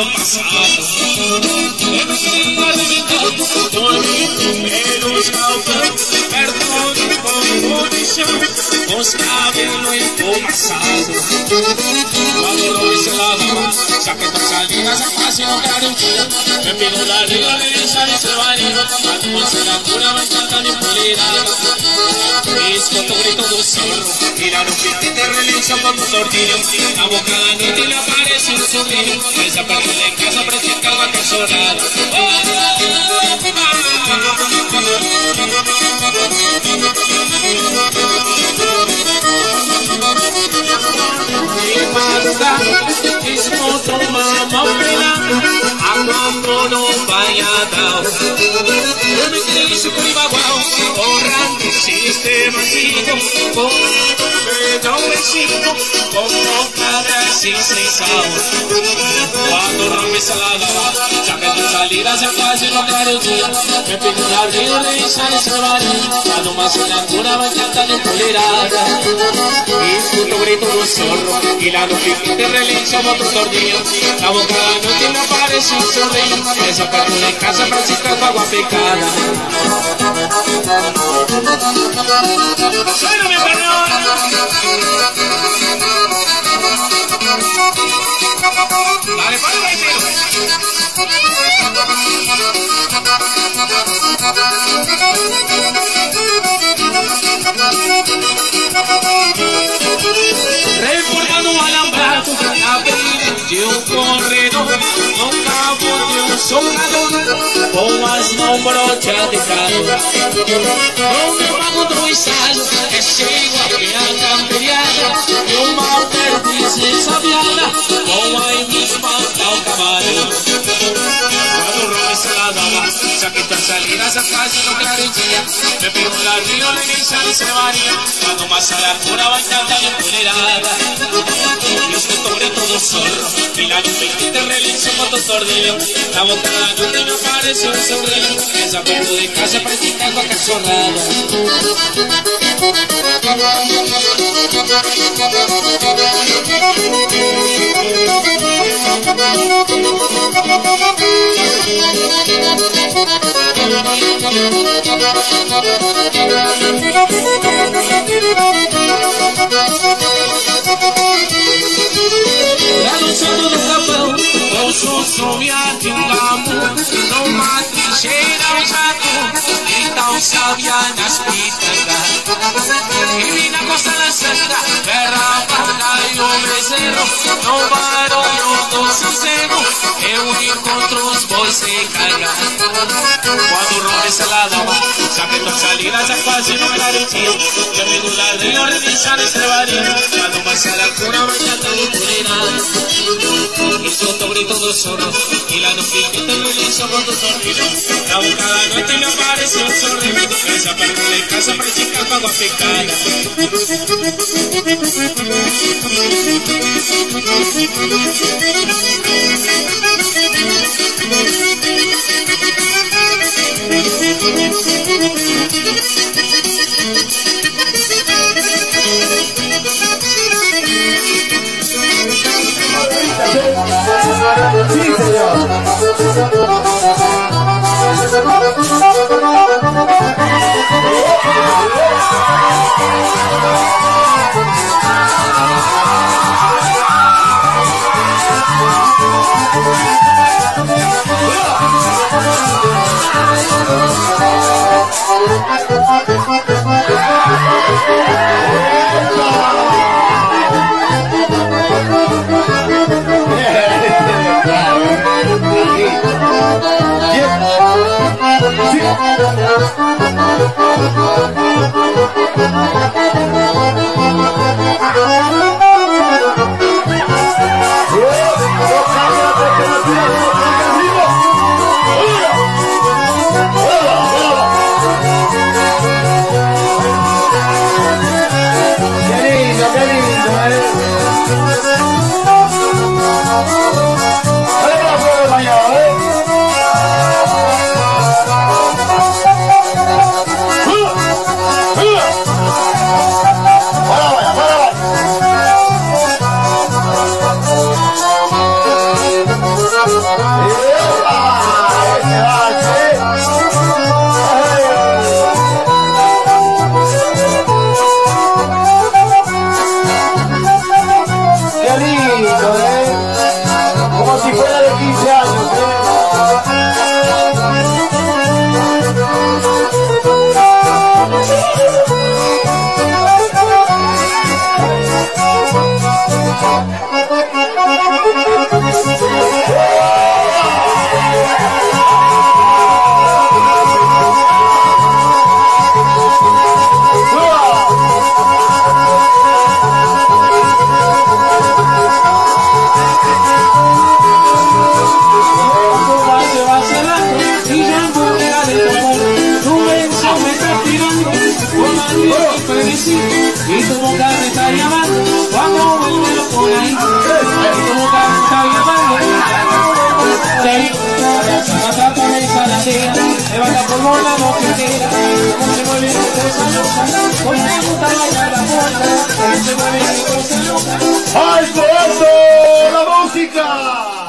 año pasado. Perdón por condición, buscaba lo pasado. Cuando lo hice la dama, saqué tus salidas a fácil lograr un día. Me pido la liga de Lisa y se varía. Cuando se la cura me encanta mi polera. Disco tu grito de zorro, mira los pies que te realizan con tu tortillo. La boca de noche le aparece un sonrío. Esa parte de casa presenta algo atesorada. Ismo tomamos pena, amamos no vaya dao. Yo me creí su privaguao, borrando sistema sigo, pero vecino, como cada sincisao. Cuando rompes a la dama, saqué tus salidas a casi no claro día. Me pido la vida de esa y se varía. Cuando más en la cura me encanta de tolerada. Discuto grito de zorro, y la luz que te realiza como tu tornillo. La boca no tiene aparece un sonrío. Esa parte de casa Francisca es agua picada. Suena mi perdón. Dale, para el baile. Reformando un alambrado, abrigo de un corredor, no cabo de un soldador, con más nombro ya de calor. No me pago otro insalo, es igual que a cambiada, de un mal perdiz sabiada, como ahí misma está un caballo. Cuando robes a la dama, saqué tus salidas a casi no clarecía. Me pego la río, la iglesia y se varía. Cuando más a la cura va a estar tan empoderada. Dios te tobre todo zorro, y la luz que te realiza con tu tordillo. La boca de la noche me parece un sonrío. Esa perro de casa practica vaca zorrada. La luce do capão, com sonsomia de amor, numa trincheira o jato, então sabia nas pitangas. E mina costa na santa, terra vaga e o bezerro, no barulho do sossego, eu encontro os bois se cagar. Quando robes a la dama, saqué tus salidas a quase no clarecia. Yo me duda de lo revisar ese varía. Cuando más a la cura me encanta de tolerada. Hizo tu grito de zorro, y la noche que te realizo con tu tornillo. La boca de la noche me aparece un sonrío. Esa parte de casa practica agua picada. Sí, señor. sí, y tu boca me está llamando, cuando vuelve por ahí. Y tu boca me está llamando, me trata de saladera, me baja por la noche entera. Como se mueve mi cosa loca, como me gusta bailar la bola, como se mueve mi cosa loca. ¡Alto, alto! ¡La música!